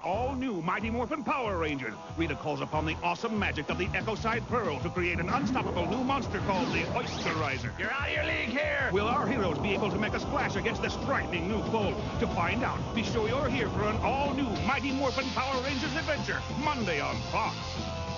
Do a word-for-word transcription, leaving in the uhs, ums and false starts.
All new Mighty Morphin Power Rangers. Rita calls upon the awesome magic of the Echo-Side Pearl to create an unstoppable new monster called the Oysterizer. You're out of your league here! Will our heroes be able to make a splash against this frightening new foe? To find out, be sure you're here for an all-new Mighty Morphin Power Rangers adventure, Monday on Fox.